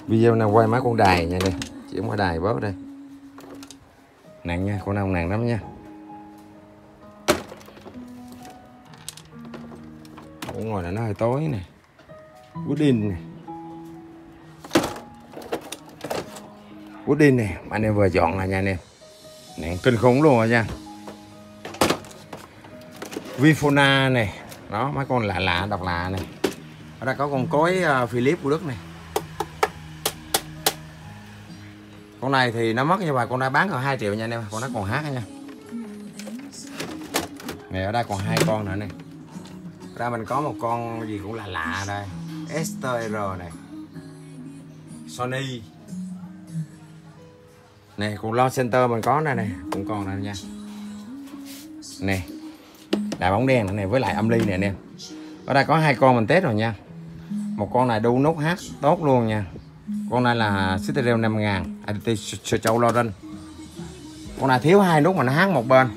Video nào quay mấy con đài nha đây, chỉ có đài bớt đây. Nặng nha, con nào nặng lắm nha. Ở ngoài là nó hơi tối nè. Woodin nè. Woodin nè, anh em vừa chọn là nha anh em. Nặng kinh khủng luôn rồi nha. Vifona này, đó mấy con lạ lạ độc lạ này. Ở đây có con cối Philip của Đức này. Con này thì nó mất như vậy, con đã bán còn 2 triệu nha anh em, con nó còn hát nha. Này ở đây còn 2 con nữa này. Ở đây mình có một con gì cũng lạ lạ đây. Esther này. Sony. Này con Lo Center mình có đây này, cũng còn này nha. Này. Đại bóng đèn này với lại âm ly này anh em. Ở đây có 2 con mình test rồi nha. Một con này đu nút hát tốt luôn nha. Con này là stereo 5000 ADT Châu Lauren. Con này thiếu 2 nút mà nó hát một bên.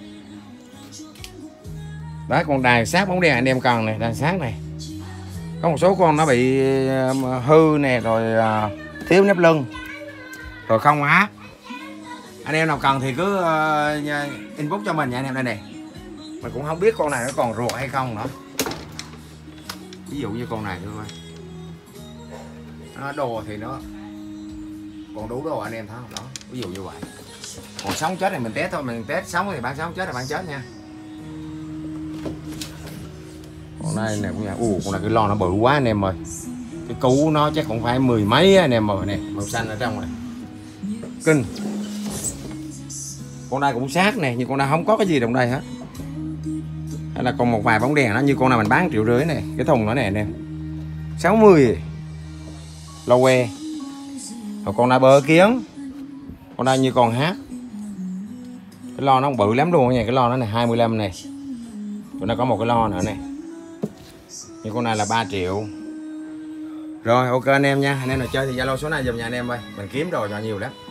Đấy, con đài sát bóng đèn anh em cần này, đài sát này. Có một số con nó bị hư nè, rồi thiếu nếp lưng, rồi không hát. Anh em nào cần thì cứ inbox cho mình nha anh em đây nè. Mình cũng không biết con này nó còn ruột hay không nữa. Ví dụ như con này thôi, nó đồ thì nó còn đủ đồ anh em thấy không đó, ví dụ như vậy. Còn sống chết thì mình test thôi, mình test sống thì bán sống, chết là bán chết nha. Con này nè cũng nhà, con này cái lon nó bự quá anh em ơi. Cái cú nó chắc cũng phải 10 mấy anh em ơi nè, màu xanh ở trong này. Kinh. Con này cũng sát nè, nhưng con này không có cái gì trong đây hết. Hay là còn một vài bóng đèn nó, như con này mình bán 1,5 triệu này, cái thùng nó nè anh em. 60 lô que. Rồi con này bơ kiến. Con này như còn hát. Cái lo nó bự lắm luôn nha, cái lo nó này 25 này. Còn nó có một cái lo nữa này. Nhưng con này là 3 triệu. Rồi ok anh em nha, anh em nào chơi thì Zalo số này dùm nhà anh em ơi. Mình kiếm đồ cho nhiều lắm.